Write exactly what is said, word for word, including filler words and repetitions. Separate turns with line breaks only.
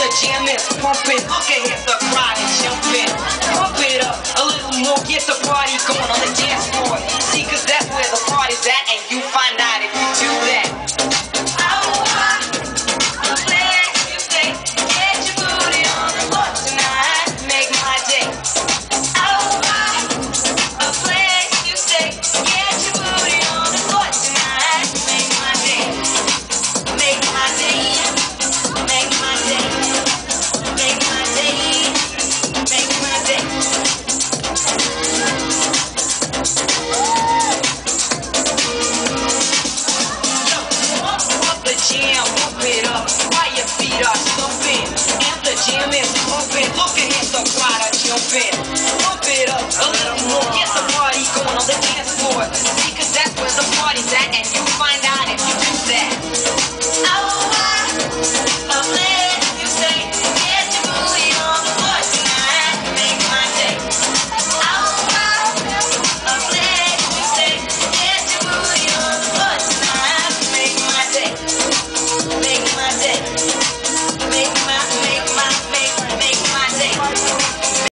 jam is pumping. Look ahead, the crowd is jumping. Pump it up a little more, get the party going on the dance floor. See, cause that's where the party's at, and you find out if you do that. Jam is pumping, look ahead, the crowd are jumping. Pump it up a little more, get the party going on the dance floor. See, cause that's where the party's at, and you find out